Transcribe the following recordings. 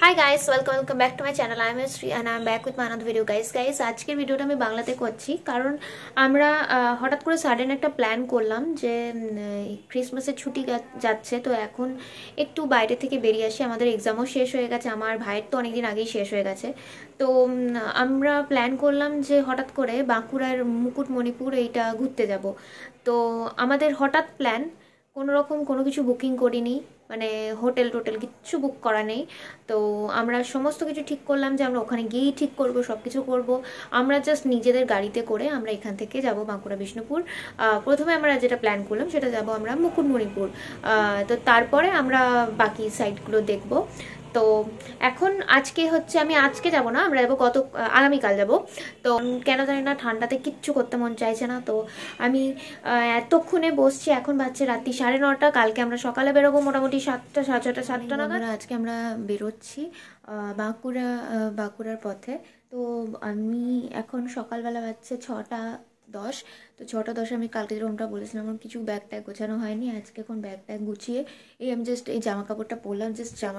Hi guys, welcome back to my channel. I am Sri and I am back with my another video guys. আজকের ভিডিওটা আমি বাংলাতে করছি কারণ আমরা হঠাৎ করে সাডেন একটা প্ল্যান করলাম যে ক্রিসমাসের ছুটি যাচ্ছে, তো এখন একটু বাইরে থেকে বেরিয়ে আসি। আমাদের এক্সামও শেষ হয়ে গেছে, আমার ভাইয়ের তো অনেকদিন আগেই শেষ হয়ে গেছে। তো আমরা প্ল্যান করলাম যে হঠাৎ করে বাঁকুড়ার মুকুটমণিপুর এইটা ঘুরতে যাব। তো আমাদের হঠাৎ প্ল্যান, কোনো রকম কোনো কিছু বুকিং করিনি, মানে হোটেল কিচ্ছু বুক করা নেই। তো আমরা সমস্ত কিছু ঠিক করলাম যে আমরা ওখানে গিয়েই ঠিক করব, সব কিছু করবো। আমরা জাস্ট নিজেদের গাড়িতে করে আমরা এখান থেকে যাব বাঁকুড়া বিষ্ণুপুর। প্রথমে আমরা যেটা প্ল্যান করলাম সেটা যাব আমরা মুকুটমণিপুর, তো তারপরে আমরা বাকি সাইটগুলো দেখব। তো এখন আমি আজকে যাব না, আমরা যাবো আগামীকাল যাব। তো কেন জানি না ঠান্ডাতে কিচ্ছু করতে মন চাইছে না। তো আমি এতক্ষণে বসছি, এখন বাজছে রাত্রি 9:30। কালকে আমরা সকালে বেরোবো মোটামুটি 7টা, 6:30, 7টা নাগাদ। আজকে আমরা বেরোচ্ছি বাঁকুড়ার পথে। তো আমি এখন সকালবেলা বাজছে 6:10। তো 6:10 আমি কালকে যেরকমটা বলেছিলাম আমার কিছু ব্যাগ ট্যাগ গোছানো হয়নি। আজকে এখন ব্যাগ ট্যাগ গুছিয়ে আমি জাস্ট এই জামা কাপড়টা পরলাম,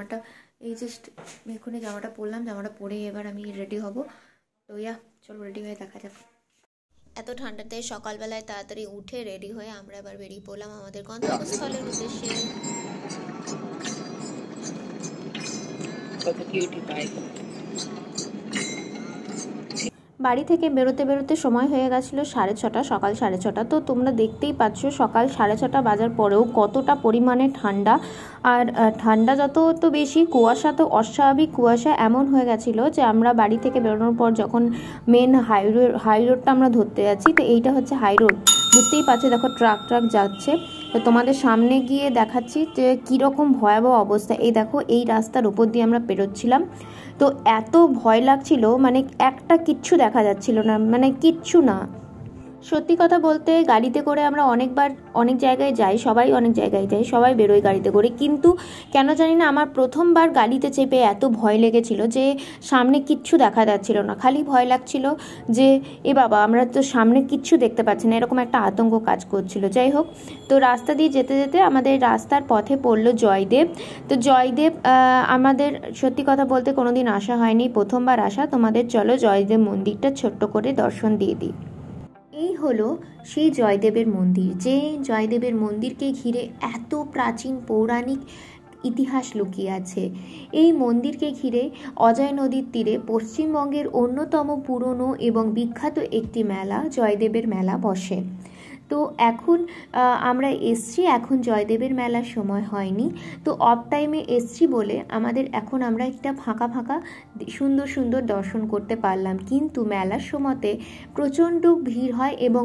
এখনই জামাটা পরলাম, জামাটা পরে এবার আমি রেডি হব। তো চলো রেডি হয়ে দেখা যাক। এত ঠান্ডাতে সকালবেলায় তাড়াতাড়ি উঠে রেডি হয়ে আমরা এবার বেরিয়ে পড়লাম আমাদের গন্তব্যস্থলের উদ্দেশ্যে। বাড়ি থেকে বেরোতে সময় হয়ে গেছিলো 6:30, সকাল 6:30। তো তোমরা দেখতেই পাচ্ছ সকাল 6:30 বাজার পরেও কতটা পরিমাণে ঠান্ডা। আর ঠান্ডা যত বেশি, কুয়াশা তো অস্বাভাবিক কুয়াশা এমন হয়ে গেছিলো যে আমরা বাড়ি থেকে বেরোনোর পর যখন মেন হাই রোডটা আমরা ধরতে যাচ্ছি, তো এইটা হচ্ছে হাই রোড, বুঝতেই পারছো। দেখো ট্রাক যাচ্ছে। তো তোমাদের সামনে গিয়ে দেখাচ্ছি যে কীরকম ভয়াবহ অবস্থা। এই দেখো এই রাস্তার উপর দিয়ে আমরা পেরোচ্ছিলাম, তো এত ভয় লাগছিল, মানে একটা কিচ্ছু দেখা যাচ্ছিল না, মানে কিচ্ছু না। সত্যি কথা বলতে গাড়িতে করে আমরা অনেক জায়গায় যাই, সবাই বেরোয় গাড়িতে করে, কিন্তু কেন জানি না আমার প্রথমবার গাড়িতে চেপে এত ভয় লেগেছিল যে সামনে কিচ্ছু দেখা যাচ্ছিল না। খালি ভয় লাগছিল যে বাবা আমরা তো সামনে কিচ্ছু দেখতে পাচ্ছি না, এরকম একটা আতঙ্ক কাজ করছিল। যাই হোক, তো রাস্তা দিয়ে যেতে যেতে আমাদের রাস্তার পথে পড়লো জয়দেব। তো জয়দেব আমাদের সত্যি কথা বলতে কোনোদিন আসা হয়নি, প্রথমবার আসা। তোমাদের চলো জয়দেব মন্দিরটা ছোট্ট করে দর্শন দিয়ে দিই। এই হলো সেই জয়দেবের মন্দির, যে জয়দেবের মন্দিরকে ঘিরে এত প্রাচীন পৌরাণিক ইতিহাস লুকিয়ে আছে। এই মন্দিরকে ঘিরে অজয় নদীর তীরে পশ্চিমবঙ্গের অন্যতম পুরনো এবং বিখ্যাত একটি মেলা, জয়দেবের মেলা বসে। তো এখন আমরা এসছি, এখন জয়দেবের মেলার সময় হয়নি, তো অফ টাইমে এসছি বলে আমরা একটা ফাঁকা সুন্দর দর্শন করতে পারলাম। কিন্তু মেলার সময়তে প্রচণ্ড ভিড় হয় এবং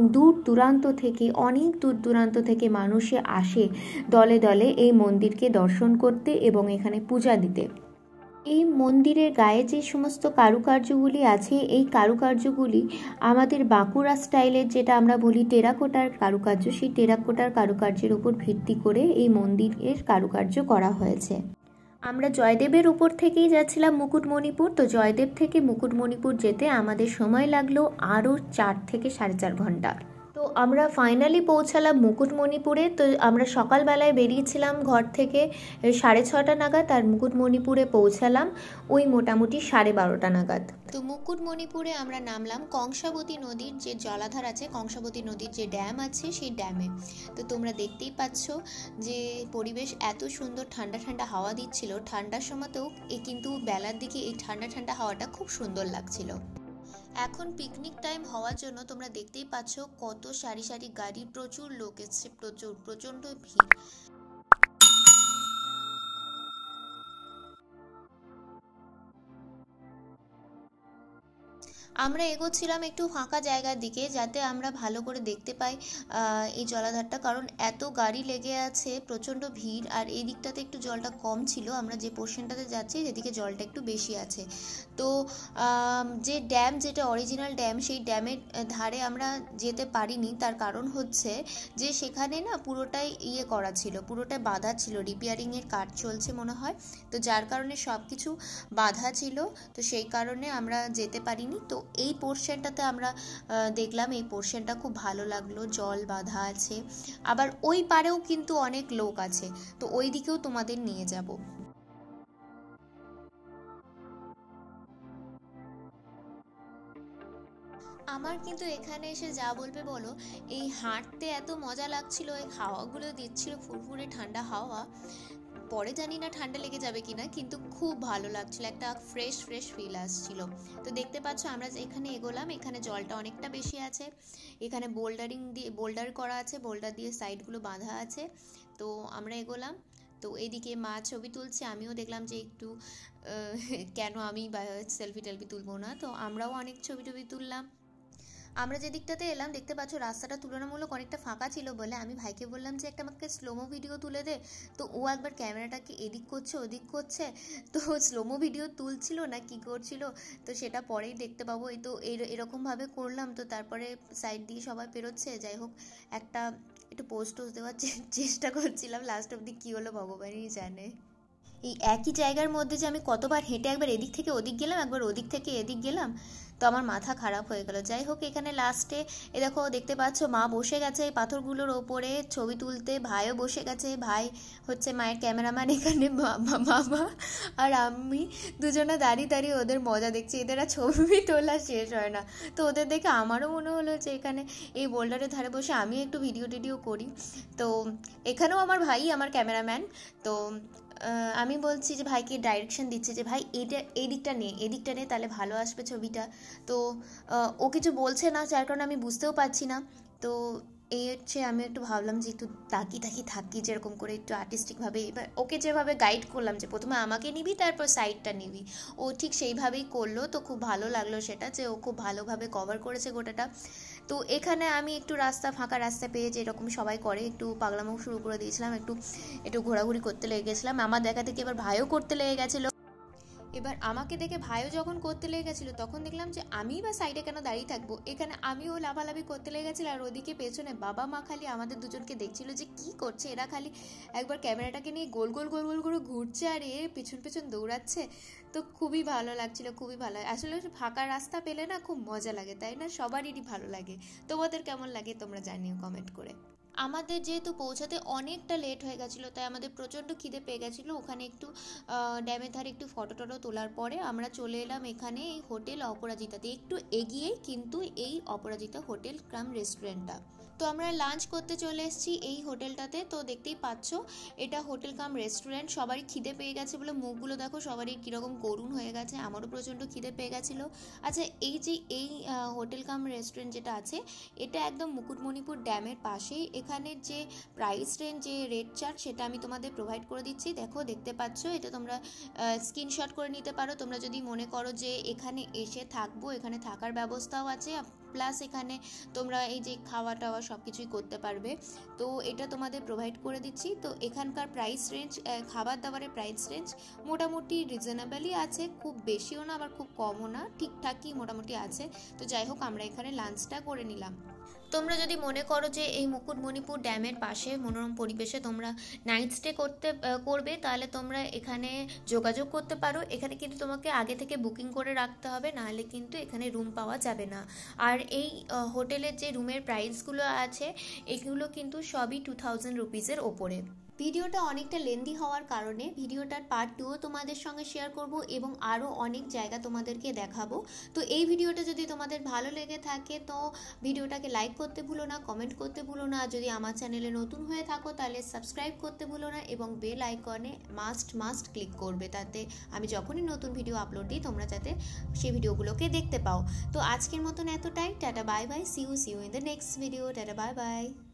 অনেক দূর দূরান্ত থেকে মানুষে আসে দলে দলে এই মন্দিরকে দর্শন করতে এবং এখানে পূজা দিতে। এই মন্দিরের গায়ে যে সমস্ত কারুকার্যগুলি আছে, এই কারুকার্যগুলি আমাদের বাঁকুড়া স্টাইলের, যেটা আমরা বলি টেরাকোটার কারুকার্য, সেই টেরাকোটার কারুকার্যের উপর ভিত্তি করে এই মন্দিরের কারুকার্য করা হয়েছে। আমরা জয়দেবের উপর থেকেই যাচ্ছিলাম মুকুটমণিপুর। তো জয়দেব থেকে মুকুটমণিপুর যেতে আমাদের সময় লাগলো আরও 4 থেকে 4.5 ঘন্টা। তো আমরা ফাইনালি পৌঁছালাম মুকুটমণিপুরে। তো আমরা সকালবেলায় বেরিয়েছিলাম ঘর থেকে 6:30 নাগাদ, আর মুকুটমণিপুরে পৌঁছালাম ওই মোটামুটি 12:30 নাগাদ। তো মুকুটমণিপুরে আমরা নামলাম কংসাবতী নদীর যে জলাধার আছে, কংসাবতী নদীর যে ড্যাম আছে সেই ড্যামে। তো তোমরা দেখতেই পাচ্ছ যে পরিবেশ এত সুন্দর, ঠান্ডা হাওয়া দিচ্ছিল। ঠান্ডার সময়তেও কিন্তু বেলার দিকে এই ঠান্ডা হাওয়াটা খুব সুন্দর লাগছিল। এখন পিকনিক টাইম হওয়ার জন্য তোমরা দেখতেই পাচ্ছ কত সারি গাড়ি, প্রচুর লোক এসছে, প্রচণ্ড ভিড়। আমরা এগোচ্ছিলাম একটু ফাঁকা জায়গার দিকে, যাতে আমরা ভালো করে দেখতে পাই এই জলাধারটা, কারণ এত গাড়ি লেগে আছে, প্রচণ্ড ভিড়। আর এই দিকটাতে একটু জলটা কম ছিল, আমরা যে পোর্শনটাতে যাচ্ছি যেদিকে জলটা একটু বেশি আছে। তো যে ড্যাম, যেটা অরিজিনাল ড্যাম, সেই ড্যামের ধারে আমরা যেতে পারিনি। তার কারণ হচ্ছে যে সেখানে না পুরোটাই করা ছিল, পুরোটাই বাঁধা ছিল, রিপেয়ারিংয়ের কাজ চলছে মনে হয়। তো যার কারণে সব কিছু বাঁধা ছিল, তো সেই কারণে আমরা যেতে পারিনি। তো এই পোর্শনটাতে আমরা দেখলাম, এই পোর্শনটা খুব ভালো লাগলো, জল বাঁধা আছে। আবার ওই পারেও কিন্তু অনেক লোক আছে, তো ওই দিকেও তোমাদের নিয়ে যাব। আমার কিন্তু এখানে এসে যা বলবে বলো, এই হাঁটতে এত মজা লাগছিল, এই হাওয়াগুলো দিচ্ছিল ফুরফুরে ঠান্ডা হাওয়া। পরে জানি না ঠান্ডা লেগে যাবে কিনা, কিন্তু খুব ভালো লাগছিল, একটা ফ্রেশ ফ্রেশ ফিল আসছিল। তো দেখতে পাচ্ছ আমরা এখানে এগোলাম, এখানে জলটা অনেকটা বেশি আছে, এখানে বোল্ডার করা আছে, বোল্ডার দিয়ে সাইডগুলো বাঁধা আছে। তো আমরা এগোলাম, তো এদিকে মা ছবি তুলছে, আমিও দেখলাম যে একটু কেন আমি সেলফি টেলফি তুলবো না, তো আমরাও অনেক ছবি টবি তুললাম। আমরা যে দিকটাতে এলাম দেখতে পাচ্ছ রাস্তাটা তুলনামূলক অনেকটা ফাঁকা ছিল বলে আমি ভাইকে বললাম যে একটা আমাকে স্লোমো ভিডিও তুলে দে। তো ও একবার ক্যামেরাটাকে এদিক করছে ওদিক করছে, তো স্লোমো ভিডিও তুলছিল না কি করছিল তো সেটা পরেই দেখতে পাবো। এই তো এরকমভাবে করলাম, তো তারপরে সাইড দিয়ে সবাই পেরোচ্ছে। যাই হোক, একটা একটু পোস্ট দেওয়ার চেষ্টা করছিলাম, লাস্ট অবধি কী হলো ভগবানই জানে। এই একই জায়গার মধ্যে যে আমি কতবার হেঁটে একবার এদিক থেকে ওদিক গেলাম, একবার ওদিক থেকে এদিক গেলাম, তো আমার মাথা খারাপ হয়ে গেল। যাই হোক, এখানে লাস্টে দেখো দেখতে পাচ্ছ মা বসে গেছে এই পাথরগুলোর ওপরে ছবি তুলতে, ভাইও বসে গেছে, ভাই হচ্ছে মায়ের ক্যামেরাম্যান, এখানে মামা আর আমি দুজনে দাঁড়িয়ে দাঁড়িয়ে ওদের মজা দেখছি, এদের আর ছবি তোলা শেষ হয় না। তো ওদের দেখে আমারও মনে হলো যে এখানে এই বোল্ডারের ধারে বসে আমি একটু ভিডিও টিডিও করি। তো এখানেও আমার ভাই আমার ক্যামেরাম্যান। তো আমি বলছি যে ভাইকে ডাইরেকশন দিচ্ছে যে ভাই এই দিকটা নে তাহলে ভালো আসবে ছবিটা। তো ও কিছু বলছে না, যার কারণে আমি বুঝতেও পারছি না। তো এই হচ্ছে, আমি একটু ভাবলাম যে একটু তাকিয়ে থাকি যেরকম করে একটু আর্টিস্টিকভাবে। এবার ওকে যেভাবে গাইড করলাম যে প্রথমে আমাকে নিবি তারপর সাইডটা নিবি, ও ঠিক সেইভাবেই করলো। তো খুব ভালো লাগলো সেটা, যে ও খুব ভালোভাবে কভার করেছে গোটাটা। তো এখানে আমি একটু ফাঁকা রাস্তা পেয়ে যেরকম সবাই করে একটু পাগলামো শুরু করে দিয়েছিলাম, একটু ঘোরাঘুরি করতে লেগে গেছিলাম। আমার দেখা থেকে এবার ভাইও করতে লেগে গেছিলো। এবার আমাকে দেখে ভাইও যখন করতে লেগে গেছিলো, তখন দেখলাম যে আমি বা সাইডে কেন দাঁড়িয়ে থাকবো, এখানে আমিও লাভালাভি করতে লেগে গেছিলো। আর ওদিকে পেছনে বাবা মা খালি আমাদের দুজনকে দেখছিল যে কি করছে এরা, খালি একবার ক্যামেরাটাকে নিয়ে গোল গোল গোল গোল করে ঘুরছে আর এ পেছন পেছন দৌড়াচ্ছে। তো খুবই ভালো লাগছিল, খুবই ভালো। আসলে ফাঁকা রাস্তা পেলে না খুব মজা লাগে, তাই না? সবারই ভালো লাগে। তোমাদের কেমন লাগে তোমরা জানিও কমেন্ট করে। আমাদের যেহেতু পৌঁছাতে অনেকটা লেট হয়ে গেছিলো, তাই আমাদের প্রচণ্ড খিদে পেয়ে গেছিলো। ওখানে একটু ড্যামের ধারে একটু ফটো টটো তোলার পরে আমরা চলে এলাম এখানে এই হোটেল অপরাজিতাতে, একটু এগিয়েই কিন্তু এই অপরাজিতা হোটেল কাম রেস্টুরেন্টটা। তো আমরা লাঞ্চ করতে চলে এসেছি এই হোটেলটাতে। তো দেখতেই পাচ্ছ এটা হোটেল কাম রেস্টুরেন্ট। সবারই খিদে পেয়ে গেছে বলে মুখগুলো দেখো সবারই কীরকম করুণ হয়ে গেছে, আমারও প্রচণ্ড খিদে পেয়ে গেছিলো। আচ্ছা, এই হোটেল কাম রেস্টুরেন্ট যেটা আছে এটা একদম মুকুটমণিপুর ড্যামের পাশেই। এখানের যে প্রাইস রেঞ্জ, যে রেট চার্ট, সেটা আমি তোমাদের প্রোভাইড করে দিচ্ছি। দেখতে পাচ্ছ, এটা তোমরা স্ক্রিনশট করে নিতে পারো তোমরা যদি মনে করো যে এখানে এসে থাকবো। এখানে থাকার ব্যবস্থাও আছে, প্লাস এখানে তোমরা এই যে খাওয়া টাওয়া সব কিছুই করতে পারবে। তো এটা তোমাদের প্রোভাইড করে দিচ্ছি। তো এখানকার প্রাইস রেঞ্জ, খাবার দাবারের প্রাইস রেঞ্জ মোটামুটি রিজনেবলই আছে, খুব বেশিও না আবার খুব কমও না, ঠিকঠাকই মোটামুটি আছে। তো যাই হোক, আমরা এখানে লাঞ্চটা করে নিলাম। তোমরা যদি মনে করো যে এই মুকুটমণিপুর ড্যামের পাশে মনোরম পরিবেশে তোমরা নাইট স্টে করবে, তাহলে তোমরা এখানে যোগাযোগ করতে পারো। এখানে কিন্তু তোমাকে আগে থেকে বুকিং করে রাখতে হবে, নাহলে কিন্তু এখানে রুম পাওয়া যাবে না। আর এই হোটেলের যে রুমের প্রাইসগুলো আছে এগুলো কিন্তু সবই 2000 রুপিসের ওপরে। ভিডিওটা অনেকটা লেন্দি হওয়ার কারণে ভিডিওটার পার্ট 2ও তোমাদের সঙ্গে শেয়ার করব এবং আরও অনেক জায়গা তোমাদেরকে দেখাবো। তো এই ভিডিওটা যদি তোমাদের ভালো লেগে থাকে তো ভিডিওটাকে লাইক করতে ভুলো না, কমেন্ট করতে ভুলো না। যদি আমার চ্যানেলে নতুন হয়ে থাকো তাহলে সাবস্ক্রাইব করতে ভুলো না এবং বেল আইকনে মাস্ট ক্লিক করবে, তাতে আমি যখনই নতুন ভিডিও আপলোড দিই তোমরা যাতে সেই ভিডিওগুলোকে দেখতে পাও। তো আজকের মতন এতটাই। Tata bye bye, see you in the next video. Tata bye by.